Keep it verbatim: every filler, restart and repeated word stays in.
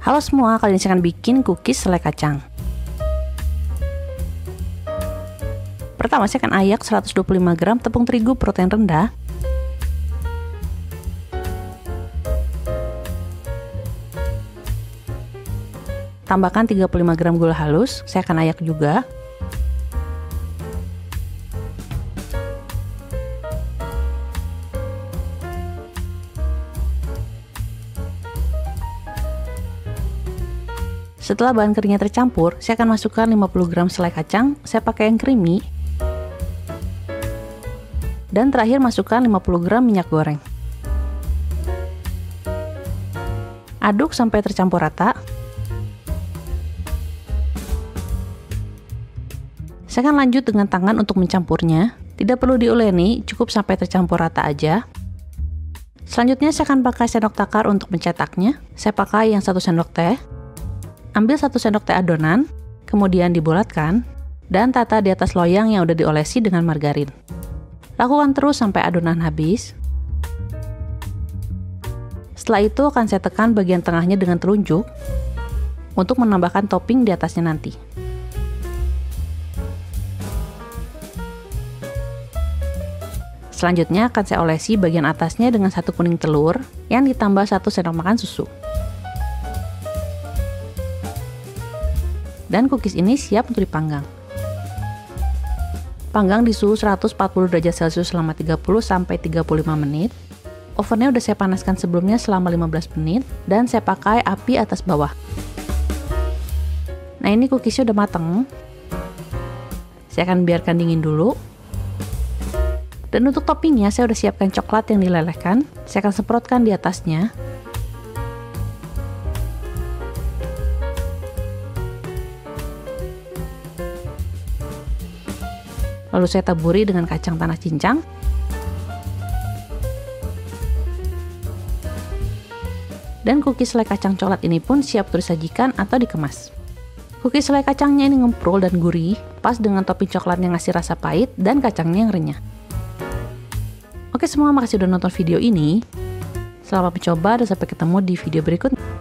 Halo semua, kali ini saya akan bikin cookies selai kacang. Pertama saya akan ayak seratus dua puluh lima gram tepung terigu protein rendah. Tambahkan tiga puluh lima gram gula halus, saya akan ayak juga. Setelah bahan keringnya tercampur, saya akan masukkan lima puluh gram selai kacang, saya pakai yang creamy. Dan terakhir masukkan lima puluh gram minyak goreng. Aduk sampai tercampur rata. Saya akan lanjut dengan tangan untuk mencampurnya. Tidak perlu diuleni, cukup sampai tercampur rata aja. Selanjutnya saya akan pakai sendok takar untuk mencetaknya. Saya pakai yang satu sendok teh. Ambil satu sendok teh adonan, kemudian dibulatkan, dan tata di atas loyang yang udah diolesi dengan margarin. Lakukan terus sampai adonan habis. Setelah itu akan saya tekan bagian tengahnya dengan telunjuk untuk menambahkan topping di atasnya nanti. Selanjutnya akan saya olesi bagian atasnya dengan satu kuning telur yang ditambah satu sendok makan susu. Dan cookies ini siap untuk dipanggang. Panggang di suhu seratus empat puluh derajat celcius selama tiga puluh sampai tiga puluh lima menit. Ovennya udah saya panaskan sebelumnya selama lima belas menit dan saya pakai api atas bawah. Nah, ini cookiesnya udah mateng. Saya akan biarkan dingin dulu. Dan untuk toppingnya saya udah siapkan coklat yang dilelehkan. Saya akan semprotkan di atasnya. Lalu saya taburi dengan kacang tanah cincang. Dan cookies selai kacang coklat ini pun siap untuk disajikan atau dikemas. Cookies selai kacangnya ini ngempul dan gurih, pas dengan topping coklat yang ngasih rasa pahit dan kacangnya yang renyah. Oke semua, makasih udah nonton video ini. Selamat mencoba dan sampai ketemu di video berikutnya.